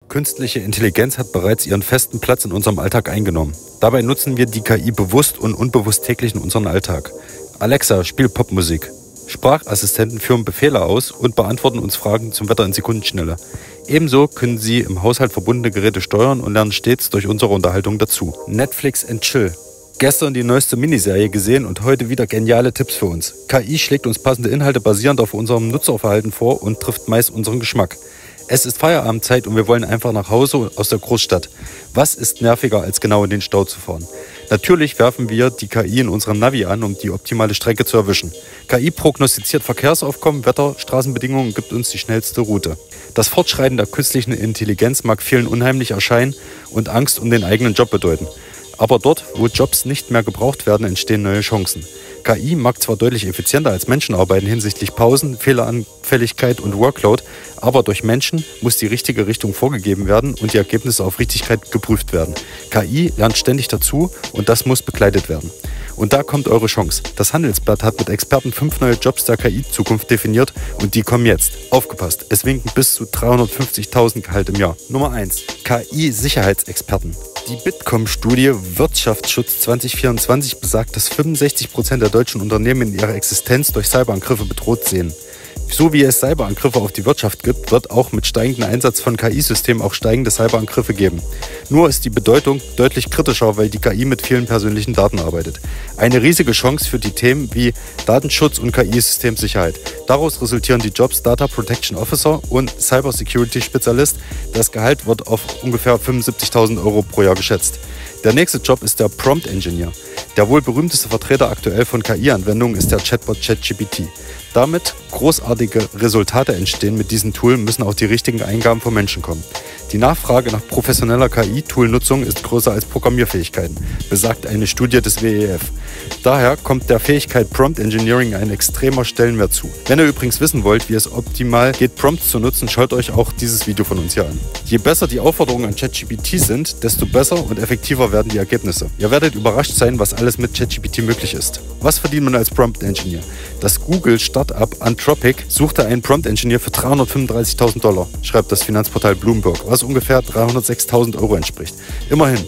Künstliche Intelligenz hat bereits ihren festen Platz in unserem Alltag eingenommen. Dabei nutzen wir die KI bewusst und unbewusst täglich in unserem Alltag. Alexa, spiel Popmusik. Sprachassistenten führen Befehle aus und beantworten uns Fragen zum Wetter in Sekundenschnelle. Ebenso können sie im Haushalt verbundene Geräte steuern und lernen stets durch unsere Unterhaltung dazu. Netflix and Chill. Gestern die neueste Miniserie gesehen und heute wieder geniale Tipps für uns. KI schlägt uns passende Inhalte basierend auf unserem Nutzerverhalten vor und trifft meist unseren Geschmack. Es ist Feierabendzeit und wir wollen einfach nach Hause aus der Großstadt. Was ist nerviger, als genau in den Stau zu fahren? Natürlich werfen wir die KI in unserem Navi an, um die optimale Strecke zu erwischen. KI prognostiziert Verkehrsaufkommen, Wetter, Straßenbedingungen und gibt uns die schnellste Route. Das Fortschreiten der künstlichen Intelligenz mag vielen unheimlich erscheinen und Angst um den eigenen Job bedeuten. Aber dort, wo Jobs nicht mehr gebraucht werden, entstehen neue Chancen. KI mag zwar deutlich effizienter als Menschen arbeiten hinsichtlich Pausen, Fehleranfälligkeit und Workload, aber durch Menschen muss die richtige Richtung vorgegeben werden und die Ergebnisse auf Richtigkeit geprüft werden. KI lernt ständig dazu und das muss begleitet werden. Und da kommt eure Chance. Das Handelsblatt hat mit Experten 5 neue Jobs der KI-Zukunft definiert und die kommen jetzt. Aufgepasst, es winken bis zu 350.000 Gehalt im Jahr. Nummer 1. KI-Sicherheitsexperten. Die Bitkom-Studie Wirtschaftsschutz 2024 besagt, dass 65% der deutschen Unternehmen in ihrer Existenz durch Cyberangriffe bedroht sehen. So wie es Cyberangriffe auf die Wirtschaft gibt, wird auch mit steigendem Einsatz von KI-Systemen auch steigende Cyberangriffe geben. Nur ist die Bedeutung deutlich kritischer, weil die KI mit vielen persönlichen Daten arbeitet. Eine riesige Chance für die Themen wie Datenschutz und KI-Systemsicherheit. Daraus resultieren die Jobs Data Protection Officer und Cyber Security Spezialist. Das Gehalt wird auf ungefähr 75.000 Euro pro Jahr geschätzt. Der nächste Job ist der Prompt Engineer. Der wohl berühmteste Vertreter aktuell von KI-Anwendungen ist der Chatbot ChatGPT. Damit großartige Resultate entstehen mit diesem Tool, müssen auch die richtigen Eingaben von Menschen kommen. Die Nachfrage nach professioneller KI-Tool-Nutzung ist größer als Programmierfähigkeiten, besagt eine Studie des WEF. Daher kommt der Fähigkeit Prompt Engineering ein extremer Stellenwert zu. Wenn ihr übrigens wissen wollt, wie es optimal geht, Prompts zu nutzen, schaut euch auch dieses Video von uns hier an. Je besser die Aufforderungen an ChatGPT sind, desto besser und effektiver werden die Ergebnisse. Ihr werdet überrascht sein, was alles mit ChatGPT möglich ist. Was verdient man als Prompt Engineer? Das Google-Startup Anthropic suchte einen Prompt Engineer für $335.000, schreibt das Finanzportal Bloomberg, was ungefähr 306.000 Euro entspricht. Immerhin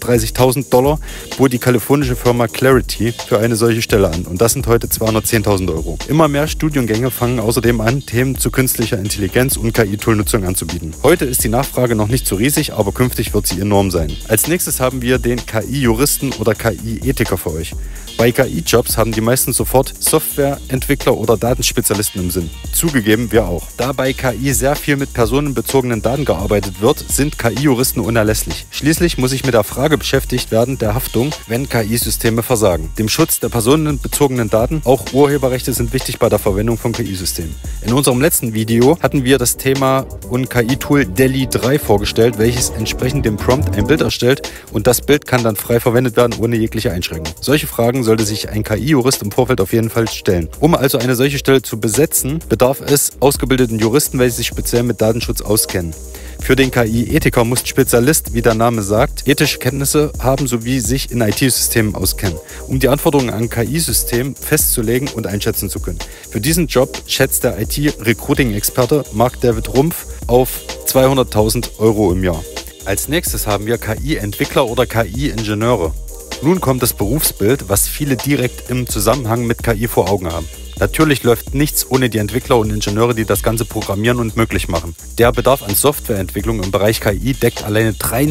$230.000 bot die kalifornische Firma Clarity für eine solche Stelle an und das sind heute 210.000 Euro. Immer mehr Studiengänge fangen außerdem an, Themen zu künstlicher Intelligenz und KI-Tool-Nutzung anzubieten. Heute ist die Nachfrage noch nicht so riesig, aber künftig wird sie enorm sein. Als nächstes haben wir den KI-Juristen oder KI-Ethiker für euch. Bei KI-Jobs haben die meisten sofort Softwareentwickler oder Datenspezialisten im Sinn. Zugegeben, wir auch. Da bei KI sehr viel mit personenbezogenen Daten gearbeitet wird, sind KI-Juristen unerlässlich. Schließlich muss sich mit der Frage beschäftigt werden der Haftung, wenn KI-Systeme versagen. Dem Schutz der personenbezogenen Daten, auch Urheberrechte sind wichtig bei der Verwendung von KI-Systemen. In unserem letzten Video hatten wir das Thema und KI-Tool DALL-E 3 vorgestellt, welches entsprechend dem Prompt ein Bild erstellt und das Bild kann dann frei verwendet werden, ohne jegliche Einschränkung. Solche Fragen sollte sich ein KI-Jurist im Vorfeld auf jeden Fall stellen. Um also eine solche Stelle zu besetzen, bedarf es ausgebildeten Juristen, welche sich speziell mit Datenschutz auskennen. Für den KI-Ethiker muss Spezialist, wie der Name sagt, ethische Kenntnisse haben sowie sich in IT-Systemen auskennen, um die Anforderungen an KI-System festzulegen und einschätzen zu können. Für diesen Job schätzt der IT-Recruiting-Experte Mark David Rumpf auf 200.000 Euro im Jahr. Als nächstes haben wir KI-Entwickler oder KI-Ingenieure. Nun kommt das Berufsbild, was viele direkt im Zusammenhang mit KI vor Augen haben. Natürlich läuft nichts ohne die Entwickler und Ingenieure, die das Ganze programmieren und möglich machen. Der Bedarf an Softwareentwicklung im Bereich KI deckt alleine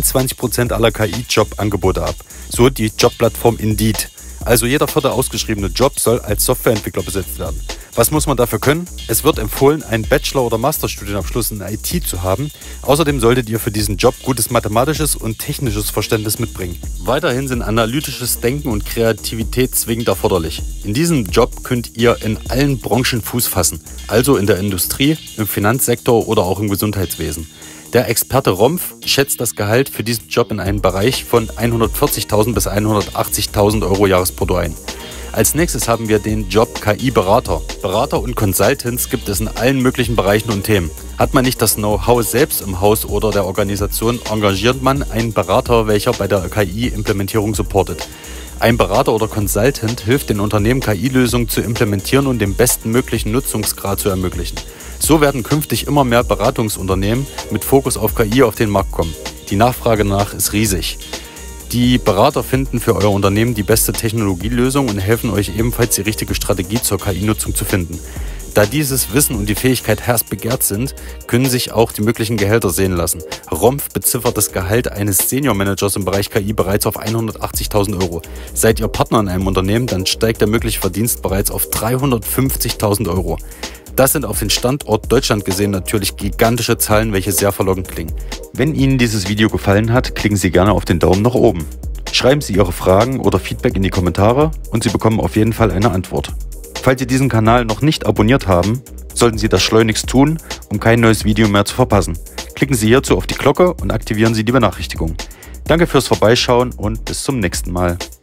23% aller KI-Job-Angebote ab. So die Jobplattform Indeed. Also jeder 4. ausgeschriebene Job soll als Softwareentwickler besetzt werden. Was muss man dafür können? Es wird empfohlen, einen Bachelor- oder Masterstudienabschluss in IT zu haben. Außerdem solltet ihr für diesen Job gutes mathematisches und technisches Verständnis mitbringen. Weiterhin sind analytisches Denken und Kreativität zwingend erforderlich. In diesem Job könnt ihr in allen Branchen Fuß fassen, also in der Industrie, im Finanzsektor oder auch im Gesundheitswesen. Der Experte Rompf schätzt das Gehalt für diesen Job in einen Bereich von 140.000 bis 180.000 Euro Jahresbrutto ein. Als nächstes haben wir den Job KI-Berater. Berater und Consultants gibt es in allen möglichen Bereichen und Themen. Hat man nicht das Know-how selbst im Haus oder der Organisation, engagiert man einen Berater, welcher bei der KI-Implementierung supportet. Ein Berater oder Consultant hilft den Unternehmen, KI-Lösungen zu implementieren und den besten möglichen Nutzungsgrad zu ermöglichen. So werden künftig immer mehr Beratungsunternehmen mit Fokus auf KI auf den Markt kommen. Die Nachfrage danach ist riesig. Die Berater finden für euer Unternehmen die beste Technologielösung und helfen euch ebenfalls, die richtige Strategie zur KI-Nutzung zu finden. Da dieses Wissen und die Fähigkeit heiß begehrt sind, können sich auch die möglichen Gehälter sehen lassen. Rompf beziffert das Gehalt eines Senior-Managers im Bereich KI bereits auf 180.000 €. Seid ihr Partner in einem Unternehmen, dann steigt der mögliche Verdienst bereits auf 350.000 €. Das sind auf den Standort Deutschland gesehen natürlich gigantische Zahlen, welche sehr verlockend klingen. Wenn Ihnen dieses Video gefallen hat, klicken Sie gerne auf den Daumen nach oben. Schreiben Sie Ihre Fragen oder Feedback in die Kommentare und Sie bekommen auf jeden Fall eine Antwort. Falls Sie diesen Kanal noch nicht abonniert haben, sollten Sie das schleunigst tun, um kein neues Video mehr zu verpassen. Klicken Sie hierzu auf die Glocke und aktivieren Sie die Benachrichtigung. Danke fürs Vorbeischauen und bis zum nächsten Mal.